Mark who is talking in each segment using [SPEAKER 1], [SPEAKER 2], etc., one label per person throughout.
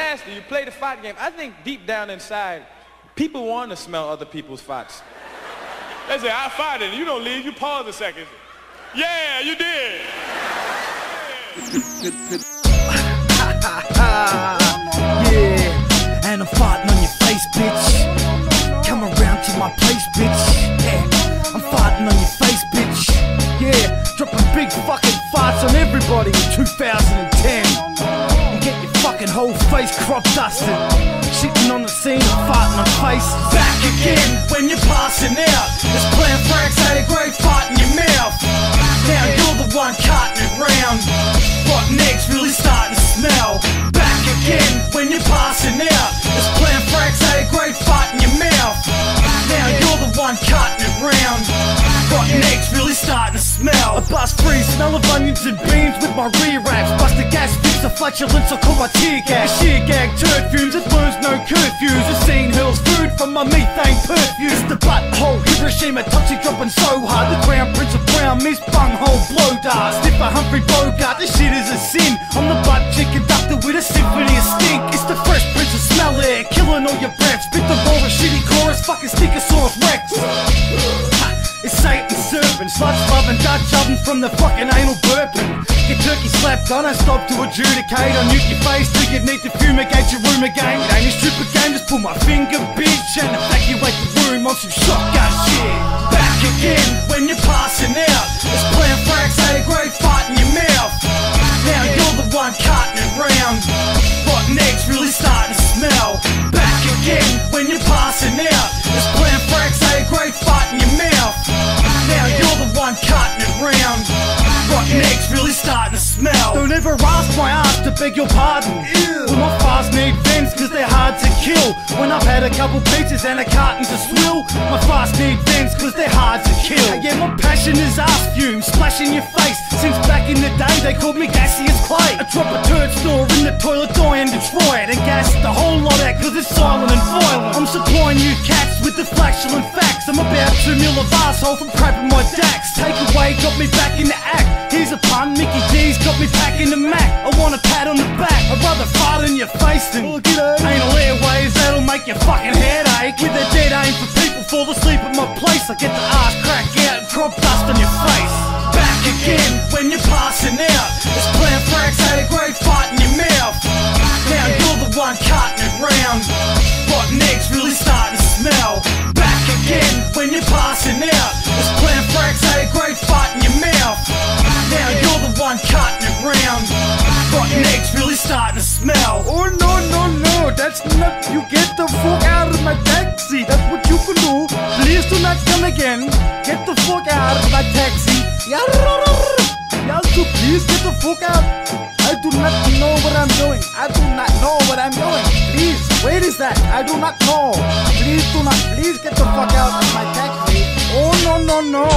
[SPEAKER 1] nasty. You play the fart game. I think deep down inside, people want to smell other people's farts.
[SPEAKER 2] They say, I farted. You don't leave. You pause a second. Yeah, you did.
[SPEAKER 3] Yeah, and I'm farting on your face, bitch. Come around to my place, bitch. Yeah, I'm farting on your face, bitch. Yeah, dropping big fucking farts on everybody in 2010. And get your fucking whole face crop dusted. Sitting on the scene and farting on faces. Back again when you're passing out. It's playing Frank's had a great fart in your mouth. Now you're the one carting it round. Rotten eggs really starting to smell. Back again when you're passing out. It's playing Frank's had a great fart in your mouth. Now you're the one carting it round. Rotten eggs really starting to smell. I bust free, smell of onions and beans with my rear raps. Bust the gas, fix the flatulence, I call my tear gas. Sheer gag, turd fumes, it burns no curfews. The scene hurls food from my methane perfumes. The butthole, Hiroshima, toxic dropping so hard. The crown prince of brown, miss bunghole, blow dart. Sniffer Humphrey Bogart, this shit is a sin. I'm the butt chick conductor with a symphony of stink. It's the fresh prince of smell air, killing all your breath. Spit the raw, shitty chorus, fucking Stickosaurus Rex. It's Satan serpent, sluts loving Dutch oven from the fucking anal burping. Get turkey slapped, I don't stop to adjudicate. I nuke your face till you need to fumigate your room again. It ain't a stupid game, just pull my finger, bitch, and evacuate the room on some shotgun shit. Back again when you're passing out. It's playing Frank's had a great fart in your mouth. Now you're the one carting it round. Rotten eggs really starting to smell. Back again when you're passing out. It's playing Frank's had a great fart in your mouth. Now you're the one carting it round. Rotten eggs really starting to smell. Don't ever ask my ass to beg your pardon. Ew. Well, my farts need vents cause they're hard to kill. When I've had a couple pizzas and a carton to swill, my farts need vents cause they're hard to kill. Yeah, my passion is ass fumes splashing your face. Since back in the day they called me gaseous clay. I drop a turd snore in the toilet door in Detroit and gas the whole lot out cause it's silent and violent. I'm supplying you cats with the flatulent facts. I'm about 2 mil of arsehole from crapping my dax. Takeaway got me back in the act. Here's a pun, Mickey D's got me packing the Mac. I want a pat on the back, I'd rather fart in your face than anal airways that'll make your fucking head ache. With a dead aim for people fall asleep at my place. I get the arse crack out and crop dust on your face. Back again when you're passing out. It's playing Frank's had a great fart in your mouth. Now you're the one carting it round. Rotten eggs really starting to smell. Back again when you're passing out. It's playing Frank's had a great fart in your mouth. Now you're the one carting it round. Rotten eggs really starting to smell.
[SPEAKER 4] Oh no, no, no, that's not. You get the fuck out of my taxi. That's what you can do. Please do not come again. Get the fuck out of my taxi. Yasu, please get the fuck out. I do not know what I'm doing. I do not know what I'm doing. Please, where is that? I do not know. Please do not. Please get the fuck out of my taxi. Oh no, no, no.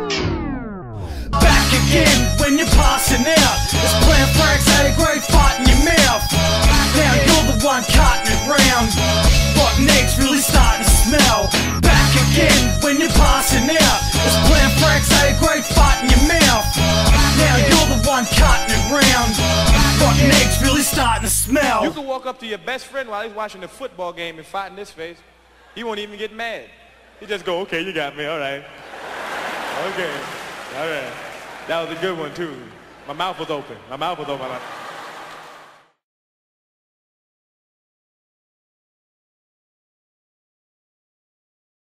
[SPEAKER 3] Back again when you're passing out. It's playing Frank's had a great fart in your mouth. Now you're the one carting it round. Rotten eggs really starting to smell. Back again when you're passing out. It's playing Frank's had a great fart in your mouth. Now you're the one carting it round. Rotten eggs really starting to smell.
[SPEAKER 1] You can walk up to your best friend while he's watching the football game and fart in his face. He won't even get mad. He just go, okay, you got me, all right. Okay, all right. That was a good one too. My mouth was open. My mouth was open.